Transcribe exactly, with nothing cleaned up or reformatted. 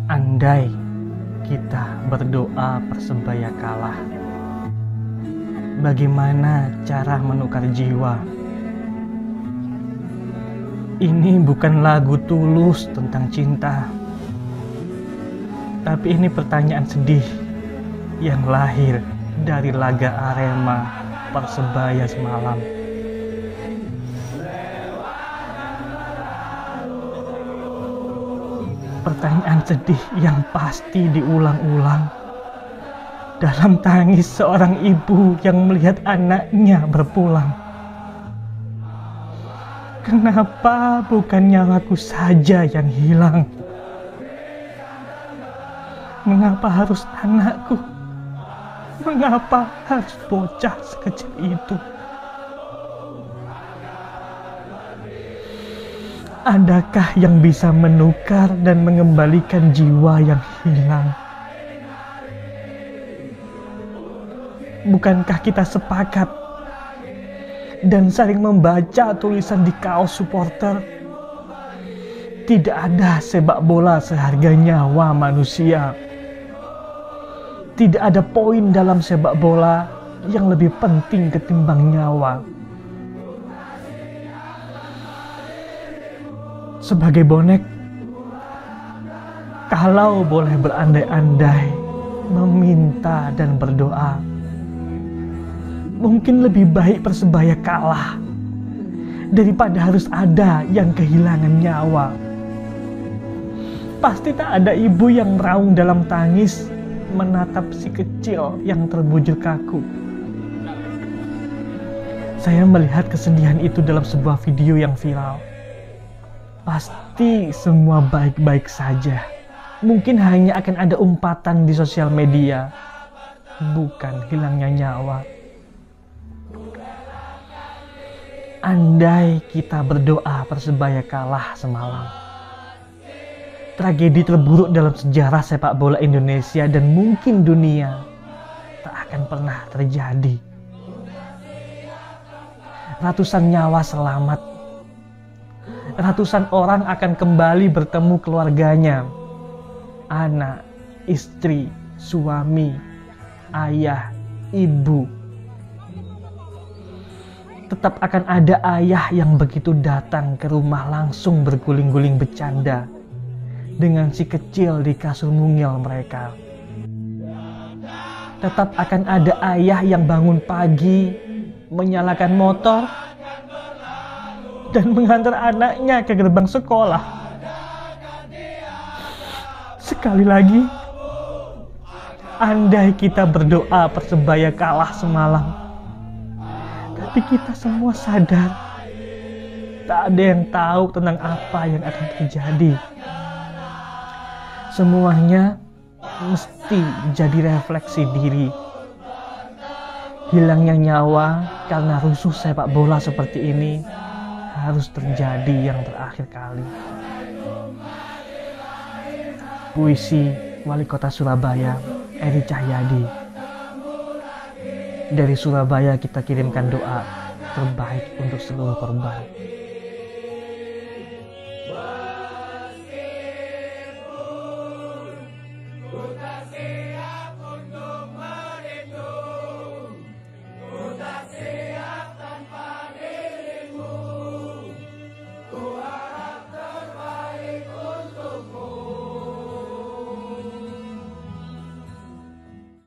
Andai kita berdoa Persebaya kalah, bagaimana cara menukar jiwa? Ini bukan lagu tulus tentang cinta, tapi ini pertanyaan sedih yang lahir dari laga Arema Persebaya semalam. Pertanyaan sedih yang pasti diulang-ulang dalam tangis seorang ibu yang melihat anaknya berpulang. Kenapa bukan nyawaku saja yang hilang? Mengapa harus anakku? Mengapa harus bocah sekecil itu? Adakah yang bisa menukar dan mengembalikan jiwa yang hilang? Bukankah kita sepakat dan saling membaca tulisan di kaos supporter? Tidak ada sepak bola seharga nyawa manusia. Tidak ada poin dalam sepak bola yang lebih penting ketimbang nyawa. Sebagai bonek, kalau boleh berandai-andai, meminta dan berdoa, mungkin lebih baik Persebaya kalah daripada harus ada yang kehilangan nyawa. Pasti tak ada ibu yang meraung dalam tangis menatap si kecil yang terbujur kaku. Saya melihat kesedihan itu dalam sebuah video yang viral. Pasti semua baik-baik saja. Mungkin hanya akan ada umpatan di sosial media, bukan hilangnya nyawa. Andai kita berdoa Persebaya kalah semalam, tragedi terburuk dalam sejarah sepak bola Indonesia dan mungkin dunia tak akan pernah terjadi. Ratusan nyawa selamat. Ratusan orang akan kembali bertemu keluarganya, anak, istri, suami, ayah, ibu. Tetap akan ada ayah yang begitu datang ke rumah langsung berguling-guling bercanda dengan si kecil di kasur mungil mereka. Tetap akan ada ayah yang bangun pagi, menyalakan motor, dan mengantar anaknya ke gerbang sekolah. Sekali lagi, andai kita berdoa Persebaya kalah semalam, tapi kita semua sadar tak ada yang tahu tentang apa yang akan terjadi. Semuanya mesti jadi refleksi diri. Hilangnya nyawa karena rusuh sepak bola seperti ini harus terjadi yang terakhir kali. Puisi Wali Kota Surabaya, Eri Cahyadi. Dari Surabaya kita kirimkan doa terbaik untuk seluruh korban. Meskipun ku tak